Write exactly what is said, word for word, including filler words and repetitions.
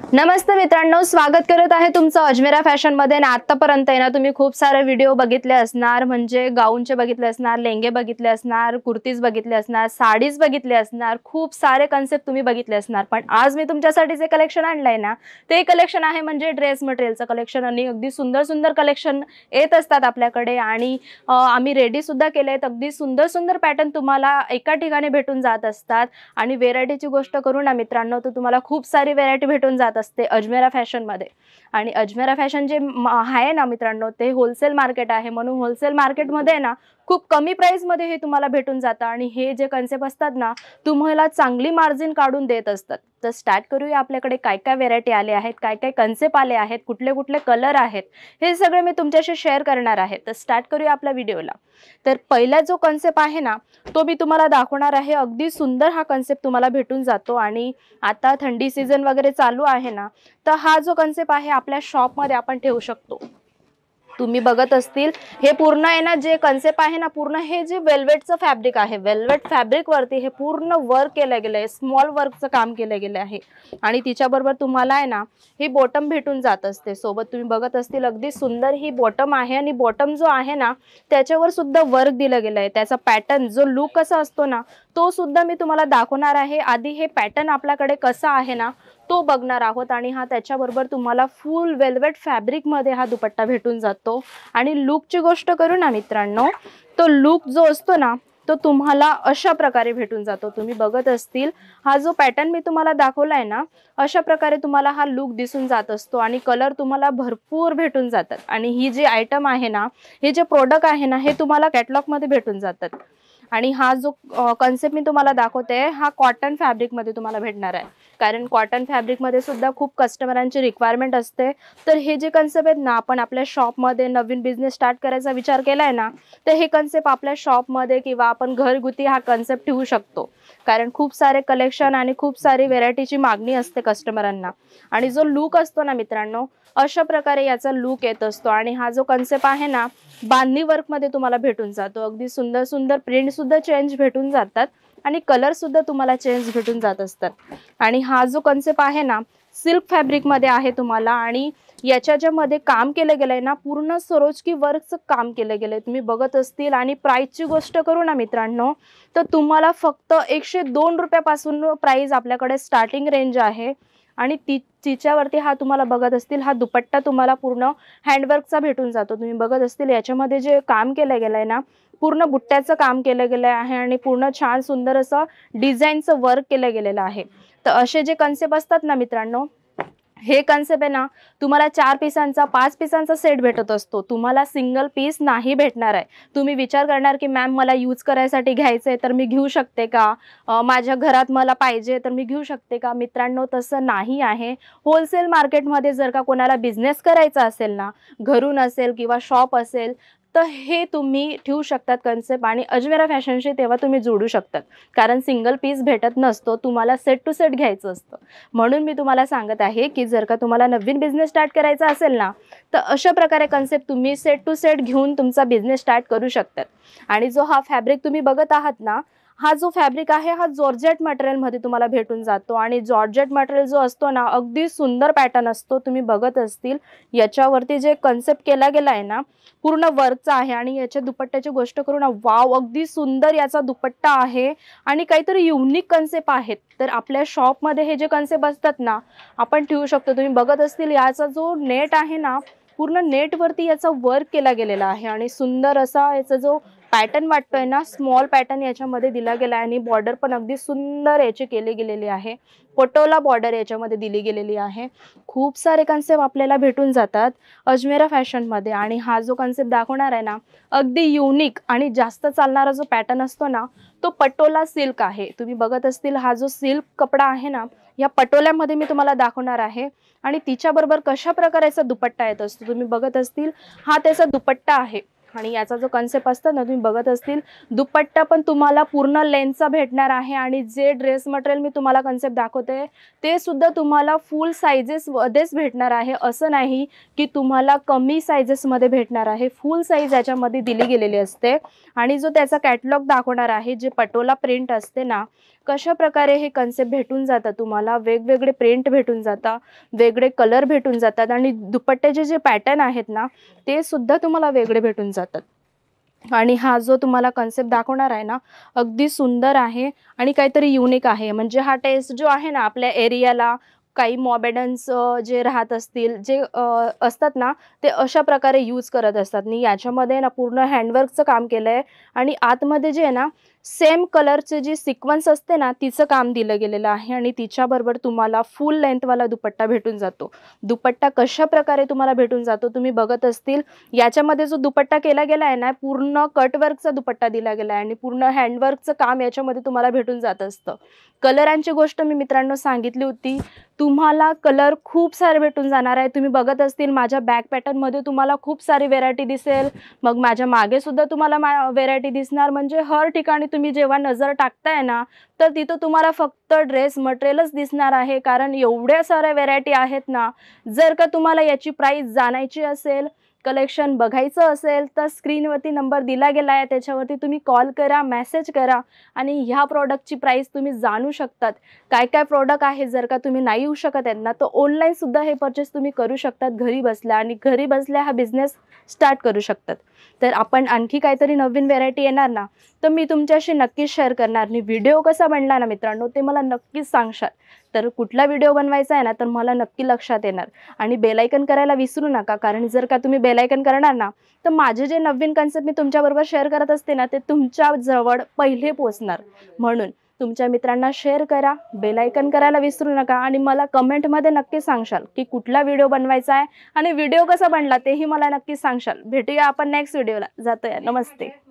नमस्ते मित्रांनो, स्वागत करत आहे तुमचं अजमेरा फॅशन मध्ये। आतापर्यंत आहे ना तुम्ही खूप सारे व्हिडिओ बघितले असणार, म्हणजे गाऊनचे बघितले असणार, लेंगे बघितले असणार, कुर्तीज बघितले असणार, साडीज बघितले असणार, खूप सारे कन्सेप्ट तुम्ही बघितले असणार। पण आज मी तुमच्यासाठी जे कलेक्शन आणलंय ना ते कलेक्शन आहे म्हणजे ड्रेस मटेरियलचं कलेक्शन। आणि अगदी सुंदर सुंदर कलेक्शन येत असतात आपल्याकडे आणि आम्ही रेडी सुद्धा केलेत। अगदी सुंदर सुंदर पॅटर्न तुम्हाला एका ठिकाणी भेटून जात असतात। आणि व्हेरायटीची गोष्ट करू ना मित्रांनो तर तुम्हाला खूप सारी व्हेरायटी भेटून जात असते अजमेरा फॅशन मध्ये। आणि अजमेरा फॅशन जे आहे ना मित्रांनो ते होलसेल मार्केट आहे, म्हणून होलसेल मार्केट मध्ये ना खूप कमी प्राइस मध्ये हे तुम्हाला भेटून जातं। आणि हे जे कन्सेप्ट असतात ना तुम्हाला चांगली मार्जिन काढून देत असतात। तर स्टार्ट करूया, आपल्याकडे काय काय व्हेरायटी आले आहेत, काय काय कन्सेप्ट आले आहेत, कुठले कुठले कलर आहेत, हे सगळे मी तुमच्याशी शेअर करणार आहे। तर स्टार्ट करूया आपल्या व्हिडिओला। तर पहिला जो कन्सेप्ट आहे ना तो मी तुम्हाला दाखवणार आहे। अगदी सुंदर हा कन्सेप्ट तुम्हाला भेटून जातो। आणि आता थंडी सीजन वगैरे चालू आहे ना तर हा जो कन्सेप्ट आहे आपल्या शॉप मध्ये आपण ठेवू शकतो। तुम्ही बघत असतील हे पूर्ण आहे ना जे कन्सेप्ट आहे ना पूर्ण हे जे वेल्वेटचं फॅब्रिक आहे, वेल्वेट फॅब्रिक वरती हे पूर्ण वर्क केलं गेलं आहे, स्मॉल वर्कचं काम केलं गेलं आहे। आणि तिच्याबरोबर तुम्हाला आहे ना ही बॉटम भेटून जात असते सोबत। तुम्ही बघत असतील अगदी सुंदर ही बॉटम आहे आणि बॉटम जो आहे ना त्याच्यावर सुद्धा वर्क दिलं गेलं आहे। त्याचा पॅटर्न जो लुक कसा असतो ना तो सुद्धा मी तुम्हाला दाखवणार आहे। आधी हे पॅटर्न आपल्याकडे कसा आहे ना तो बघणार आहोत। आणि हा त्याच्याबरोबर तुम्हाला फुल वेल्वेट फॅब्रिक मध्ये हा दुपट्टा भेटून जातो। आणि लुकची गोष्ट करू ना मित्रांनो तो लुक जो असतो ना तो तुम्हाला अशा प्रकारे भेटून जातो। तुम्ही बघत असतील हा जो पॅटर्न मी तुम्हाला दाखवलाय ना अशा प्रकारे तुम्हाला हा लुक दिसून जात असतो। आणि कलर तुम्हाला भरपूर भेटून जातात। आणि ही जी आयटम आहे ना हे जे प्रोडक्ट आहे ना हे तुम्हाला कॅटलॉग मध्ये भेटून जातात। आणि हा जो कन्सेप्ट मी तुम्हाला दाखवते हा कॉटन फॅब्रिक मध्ये तुम्हाला भेटणार आहे, कारण कॉटन फॅब्रिक मध्ये सुद्धा खूप कस्टमरांची रिक्वायरमेंट असते। तर हे जे कन्सेप्ट आहेत ना आपण आपल्या शॉप मध्ये नवीन बिझनेस स्टार्ट करायचा विचार केलाय ना तर हे कन्सेप्ट आपल्या शॉप मध्ये किंवा आपण घरगुती हा कन्सेप्ट ठेवू शकतो, कारण खूप सारे कलेक्शन आणि खूप सारी व्हेरायटीची मागणी असते कस्टमरांना। आणि जो लुक असतो ना मित्रांनो अशा प्रकारे याचा लुक येत असतो। आणि हा जो कन्सेप्ट आहे ना बांधणी वर्क मध्ये तुम्हाला भेटून जातो। अगदी सुंदर सुंदर प्रिंट सुद्धा चेंज भेटून जातात आणि कलर सुद्धा तुम्हाला चेंज भेटून जात असतात। आणि हा जो कन्सेप्ट आहे ना सिल्क फॅब्रिक मध्ये आहे तुम्हाला। आणि याच्या ज्यामध्ये काम केलं गेलंय ना पूर्ण सरोजकी वर्कचं काम केलं गेलंय तुम्ही बघत असतील। आणि प्राइसची गोष्ट करू ना मित्रांनो तर तुम्हाला फक्त एकशे दोन रुपयापासून प्राइस आपल्याकडे स्टार्टिंग रेंज आहे। आणि ती तिच्यावरती हा तुम्हाला बघत असतील हा दुपट्टा तुम्हाला पूर्ण हँडवर्कचा भेटून जातो। तुम्ही बघत असतील याच्यामध्ये जे काम केलं गेलंय ना पूर्ण बुट्ट्याचं काम केलं गेलं आहे आणि पूर्ण छान सुंदर असं डिझाईनचं वर्क केलं गेलेलं आहे। तर असे जे कन्सेप्ट असतात ना मित्रांनो हे कन्सेप्ट आहे ना तुम्हाला चार पिसांचा पाच पिसांचा सेट भेटत असतो, तुम्हाला सिंगल पीस नाही भेटणार आहे। तुम्ही विचार करणार की मॅम मला यूज करायसाठी घ्यायचंय तर मी घेऊ शकते का, माझ्या घरात मला पाहिजे तर मी घेऊ शकते का? मित्रांनो तसं नाही आहे। होलसेल मार्केटमध्ये जर का कोणाला बिझनेस करायचा असेल ना घरून असेल किंवा शॉप असेल तर हे तुम्ही ठेवू शकतात कन्सेप्ट। आणि अजमेरा फॅशनशी तेव्हा तुम्ही जोडू शकतात, कारण सिंगल पीस भेटत नसतो, तुम्हाला सेट टू सेट घ्यायचं असतं। म्हणून मी तुम्हाला सांगत आहे की जर का तुम्हाला नवीन बिझनेस स्टार्ट करायचा असेल ना तर अशा प्रकारे कन्सेप्ट तुम्ही सेट टू सेट घेऊन तुमचा बिझनेस स्टार्ट करू शकतात। आणि जो हा फॅब्रिक तुम्ही बघत आहात ना हा जो फॅब्रिक आहे हा जॉर्जेट मटेरियल मध्ये तुम्हाला भेटून जातो। आणि जॉर्जेट मटेरियल जो असतो ना अगदी सुंदर पॅटर्न असतो। तुम्ही बघत असतील याच्यावरती जे कन्सेप्ट केला गेला आहे ना पूर्ण वर्कचा आहे। आणि याच्या दुपट्ट्याची गोष्ट करू ना वाव अगदी सुंदर याचा दुपट्टा आहे आणि काहीतरी युनिक कन्सेप्ट आहेत। तर आपल्या शॉप मध्ये हे जे कन्सेप्ट असतात ना आपण ठेवू शकतो। तुम्ही बघत असतील याचा जो नेट आहे ना पूर्ण नेट वरती याचा वर्क केला गेलेला आहे। आणि सुंदर असा याचा जो पॅटर्न वाटतोय ना स्मॉल पॅटर्न याच्यामध्ये दिला गेला आहे। आणि बॉर्डर पण अगदी सुंदर याची केली गेलेली आहे, पटोला बॉर्डर याच्यामध्ये दिली गेलेली आहे। खूप सारे कन्सेप्ट आपल्याला भेटून जातात अजमेरा फॅशन मध्ये। आणि हा जो कन्सेप्ट दाखवणार आहे ना अगदी युनिक आणि जास्त चालणारा जो पॅटर्न असतो ना तो पटोला सिल्क आहे। तुम्ही बघत असतील हा जो सिल्क कपडा आहे ना या पटोल्यामध्ये मी तुम्हाला दाखवणार आहे। आणि तिच्याबरोबर कशा प्रकारेचा दुपट्टा येत असतो तुम्ही बघत असतील हा त्याचा दुपट्टा आहे। आणि याचा जो कन्सेप्ट असतो ना, तुम्ही बघत असतील, दुपट्टा पण तुम्हाला पूर्ण लेंथचा भेटणार आहे आणि जे ड्रेस मटेरियल मी तुम्हाला कन्सेप्ट दाखवते ते सुद्धा तुम्हाला फुल साइजेसमध्येच भेटणार आहे. असं नाही की तुम्हाला कमी साइजेसमध्ये भेटणार आहे, फुल साईज याच्यामध्ये दिली गेलेली असते. आणि जो त्याचा कॅटलॉग दाखवणार आहे, जे पटोला प्रिंट असते ना, कशा प्रकारे हे कन्सेप्ट भेटून जातं तुम्हाला, वेगवेगळे प्रिंट भेटून जातात, वेगळे कलर भेटून जातात आणि दुपट्ट्याचे जे पॅटर्न आहेत ना ते सुद्धा तुम्हाला वेगळे भेटून जातात. आणि हा जो तुम्हाला कन्सेप्ट दाखवणार आहे ना, अगदी सुंदर आहे आणि काहीतरी युनिक आहे. म्हणजे हा टेस्ट जो आहे ना, आपल्या एरियाला काही मॉबेडन्स जे राहत असतील, जे असतात ना, ते अशा प्रकारे यूज करत असतात. आणि याच्यामध्ये ना पूर्ण हँडवर्कचं काम केलं आहे आणि आतमध्ये जे आहे ना सेम कलरचे जी सिक्वन्स असते ना तिचं काम दिलं गेलेलं आहे आणि तिच्याबरोबर तुम्हाला फुल लेंथवाला दुपट्टा भेटून जातो. दुपट्टा कशा प्रकारे तुम्हाला भेटून जातो तुम्ही बघत असतील, याच्यामध्ये जो दुपट्टा केला गेला आहे ना, पूर्ण कटवर्कचा दुपट्टा दिला गेला आहे आणि पूर्ण हँडवर्कचं काम याच्यामध्ये तुम्हाला भेटून जात असतं. कलरांची गोष्ट मी मित्रांनो सांगितली होती, तुम्हाला कलर खूप सारे भेटून जाणार आहे. तुम्ही बघत असतील माझ्या बॅक पॅटर्नमध्ये तुम्हाला खूप सारी व्हेरायटी दिसेल, मग माझ्या मागे सुद्धा तुम्हाला व्हेरायटी दिसणार. म्हणजे हर ठिकाणी तुम्ही जेव्हा नजर टाकताय ना, तर तिथं तुम्हाला फक्त ड्रेस मटेरियलच दिसणार आहे, कारण एवढ्या साऱ्या व्हेरायटी आहेत ना. जर का तुम्हाला याची प्राइस जाणायची असेल, कलेक्शन बघायचं असेल, तर स्क्रीनवरती नंबर दिला गेला आहे, त्याच्यावरती तुम्ही कॉल करा, मेसेज करा आणि ह्या प्रॉडक्टची प्राइस तुम्ही जाणू शकतात. काय काय प्रॉडक्ट आहे, जर का तुम्ही नाही येऊ शकत आहेत ना, तर ऑनलाईन सुद्धा हे परचेस तुम्ही करू शकतात घरी बसल्या आणि घरी बसल्या हा बिझनेस स्टार्ट करू शकतात. तर आपण आणखी काहीतरी नवीन व्हेरायटी येणार ना, तर मी तुमच्याशी नक्कीच शेअर करणार. आणि व्हिडिओ कसा बनला ना मित्रांनो, ते मला नक्कीच सांगशाल. तर कुठला व्हिडिओ बनवायचा आहे ना, तर मला नक्की लक्षात येणार. आणि बेल आयकन करायला विसरू नका, कारण जर का तुम्ही बेल आयकन करणार ना, तर माझे जे नवीन कन्सेप्ट मी तुमच्याबरोबर शेअर करत असते ना, ते तुमच्या जवळ पहिले पोहोचणार. म्हणून तुमच्या मित्रांना शेअर करा, बेल आयकन करायला विसरू नका आणि मला कमेंटमध्ये नक्की सांगशाल की कुठला व्हिडिओ बनवायचा आहे आणि व्हिडिओ कसा बनला तेही मला नक्की सांगशाल. भेटूया आपण नेक्स्ट व्हिडिओला. जातोया. नमस्ते.